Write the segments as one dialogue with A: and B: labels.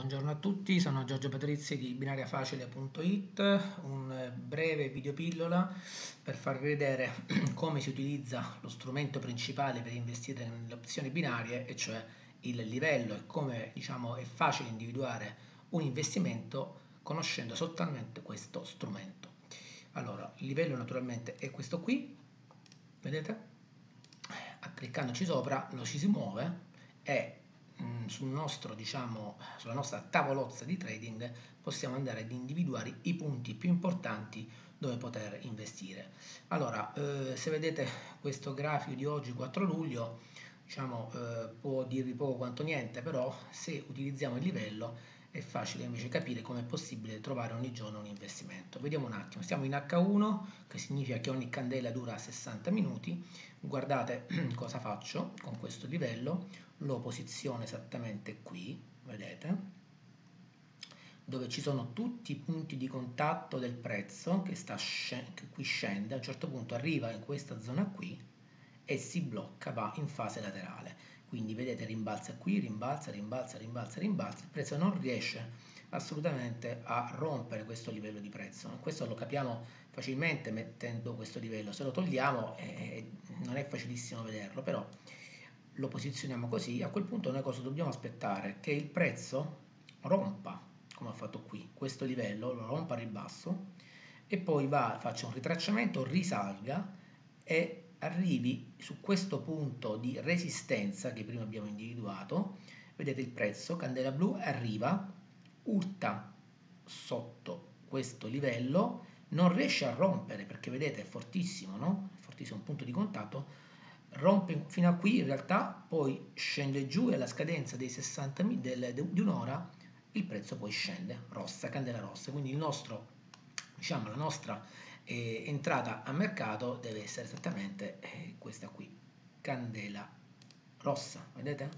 A: Buongiorno a tutti, sono Giorgio Patrizzi di binariafacile.it, un breve video pillola per farvi vedere come si utilizza lo strumento principale per investire nelle opzioni binarie, e cioè il livello, e come è facile individuare un investimento conoscendo soltanto questo strumento. Allora, il livello naturalmente è questo qui, vedete? Cliccandoci sopra lo ci si muove e sulla nostra tavolozza di trading possiamo andare ad individuare i punti più importanti dove poter investire. Allora, se vedete questo grafico di oggi, 4 luglio, può dirvi poco quanto niente, però se utilizziamo il livello è facile invece capire come è possibile trovare ogni giorno un investimento. Vediamo un attimo, stiamo in H1, che significa che ogni candela dura 60 minuti. Guardate cosa faccio con questo livello, lo posiziono esattamente qui, vedete, dove ci sono tutti i punti di contatto del prezzo che qui scende, a un certo punto arriva in questa zona qui e si blocca, va in fase laterale. Quindi vedete, rimbalza qui, rimbalza, rimbalza, rimbalza, rimbalza, il prezzo non riesce assolutamente a rompere questo livello di prezzo. Questo lo capiamo facilmente mettendo questo livello, se lo togliamo non è facilissimo vederlo, però lo posizioniamo così. A quel punto noi cosa dobbiamo aspettare? Che il prezzo rompa, come ho fatto qui, questo livello, lo rompa al ribasso e poi faccia un ritracciamento, risalga e arrivi su questo punto di resistenza che prima abbiamo individuato. Vedete il prezzo, candela blu, arriva, urta sotto questo livello, non riesce a rompere perché vedete è fortissimo, no? È fortissimo, un punto di contatto, rompe fino a qui in realtà, poi scende giù e alla scadenza dei 60 di un'ora il prezzo poi scende, rossa, candela rossa, quindi la nostra entrata a mercato deve essere esattamente questa qui, candela rossa, vedete?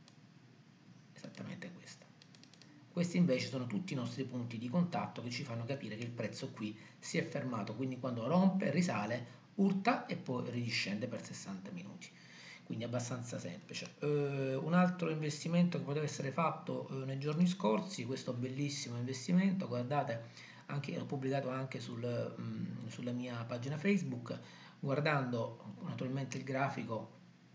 A: Esattamente questa. Questi invece sono tutti i nostri punti di contatto che ci fanno capire che il prezzo qui si è fermato, quindi quando rompe, risale, urta e poi ridiscende per 60 minuti. Quindi abbastanza semplice. Un altro investimento che poteva essere fatto nei giorni scorsi, questo bellissimo investimento, guardate, l'ho pubblicato anche sulla mia pagina Facebook, guardando naturalmente il grafico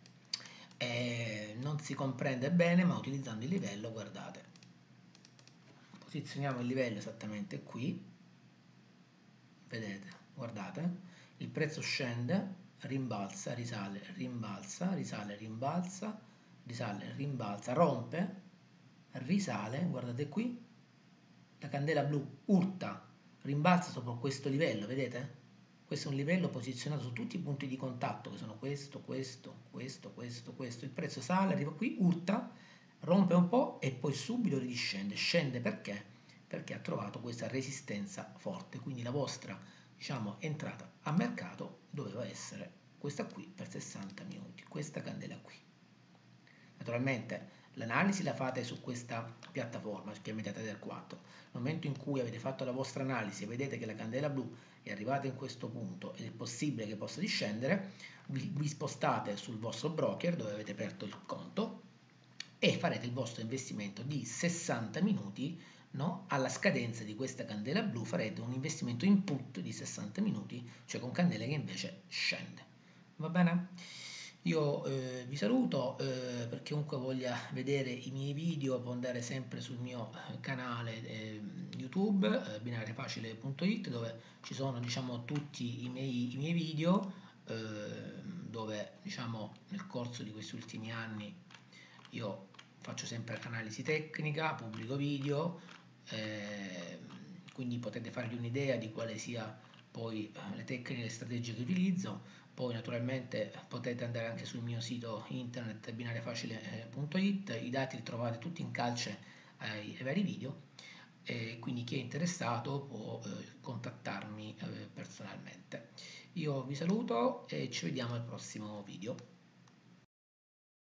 A: non si comprende bene, ma utilizzando il livello, guardate, posizioniamo il livello esattamente qui, vedete, guardate, il prezzo scende, rimbalza, risale, rimbalza, risale, rimbalza, risale, rimbalza, rompe, risale, guardate qui, la candela blu urta, rimbalza sopra questo livello, vedete? Questo è un livello posizionato su tutti i punti di contatto, che sono questo, questo, questo, questo, questo. Il prezzo sale, arriva qui, urta, rompe un po' e poi subito ridiscende. Scende perché? Perché ha trovato questa resistenza forte. Quindi la vostra, entrata a mercato doveva essere questa qui per 60 minuti, questa candela qui. Naturalmente l'analisi la fate su questa piattaforma che è MetaTrader 4. Nel momento in cui avete fatto la vostra analisi e vedete che la candela blu è arrivata in questo punto ed è possibile che possa discendere, vi spostate sul vostro broker dove avete aperto il conto e farete il vostro investimento di 60 minuti, no? Alla scadenza di questa candela blu farete un investimento in put di 60 minuti, cioè con candela che invece scende. Va bene? Io vi saluto, per chiunque voglia vedere i miei video può andare sempre sul mio canale YouTube, binariafacile.it, dove ci sono tutti i miei video, dove nel corso di questi ultimi anni io faccio sempre analisi tecnica, pubblico video, quindi potete farvi un'idea di quale sia poi le tecniche e le strategie che utilizzo. Poi naturalmente potete andare anche sul mio sito internet binariafacile.it, i dati li trovate tutti in calce ai vari video, e quindi chi è interessato può contattarmi personalmente. Io vi saluto e ci vediamo al prossimo video.